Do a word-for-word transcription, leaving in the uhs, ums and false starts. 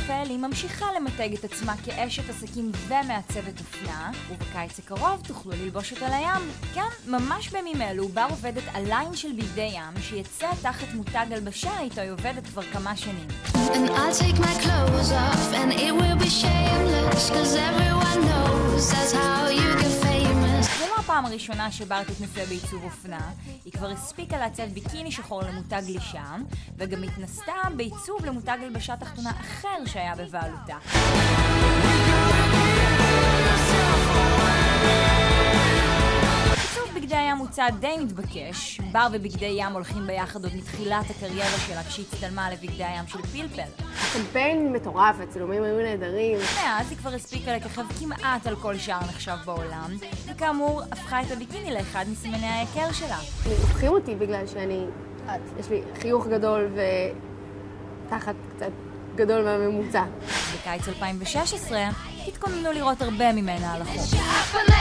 רפאל היא ממשיכה למתג את עצמה כאשת עסקים ומעצבת אופנה, ובקיץ הקרוב תוכלו ללבוש אותה לים. כן, ממש בימים אלו בר עובדת על ליין של בגדי ים שיצא תחת מותג הלבשה איתו היא עובדת כבר כמה שנים. And I'll take my clothes off and it will be shameless cause everyone knows that's how you get famous. זו לא הפעם הראשונה שבר תתנסה בעיצוב אופנה, היא כבר הספיקה לעצב ביקיני שחור למותג לישם, וגם התנסתה בעיצוב למותג הלבשה תחתונה אחר שהיה בבעלותה. עיצוב בגדי ים הוא צעד די מתבקש, בר ובגדי ים הולכים ביחד עוד מתחילת הקריירה שלה כשהיא הצטלמה לבגדי הים של פלפל. קמפיין מטורף, הצילומים היו נהדרים. מאז היא כבר הספיקה לככב כמעט על כל שער נחשב בעולם, וכאמור הפכה את הביקיני לאחד מסימני ההיכר שלה. לוקחים אותי בגלל שאני, יש לי חיוך גדול ותחת קצת גדול מהממוצע. בקיץ אלפיים ושש עשרה התכוננו לראות הרבה ממנה על החוף.